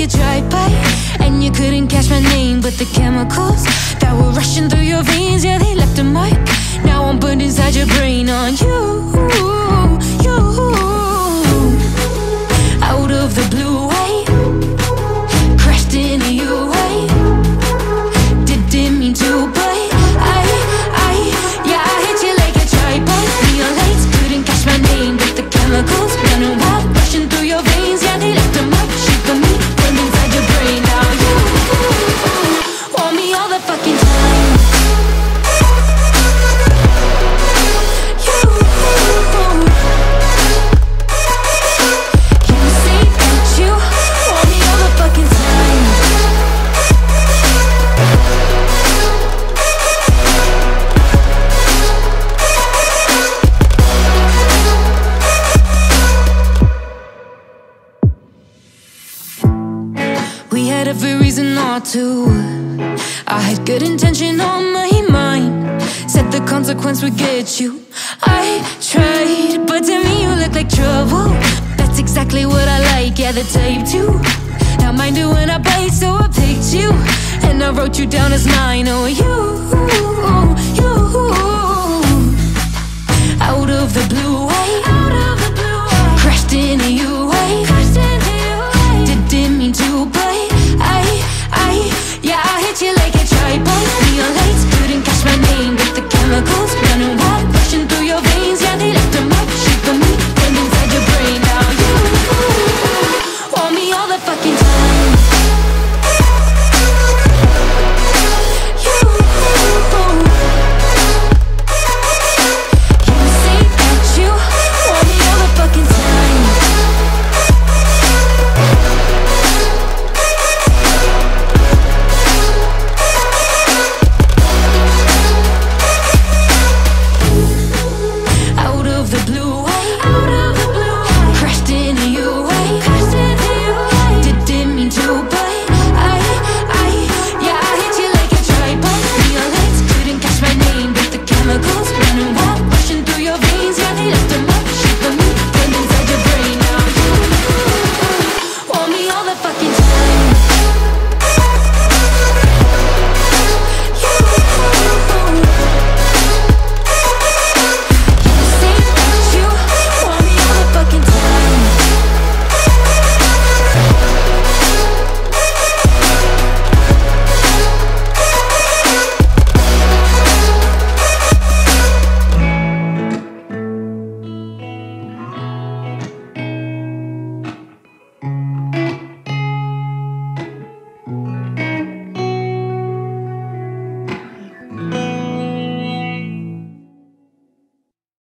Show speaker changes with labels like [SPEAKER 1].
[SPEAKER 1] a drive-by, and you couldn't catch my name, but the chemicals that were rushing through your veins, yeah, they left a mark. Now I'm burned inside your brain on you. Out of the blue, crashed into you, didn't mean to, but I hit you like a drive-by. Neon lights couldn't catch my name, but the chemicals running wild, rushing through your veins, yeah, they left a mark. Shape of me, burned inside your brain. Now you want me all the fucking time. You say that you want me all the fucking time. We had every reason not to. I had good intention on my mind, said the consequence would get you. I tried, but to me you look like trouble. That's exactly what I like, yeah, the type too. Now mind it when I bite, so I picked you, and I wrote you down as mine. Oh, you, out of the blue,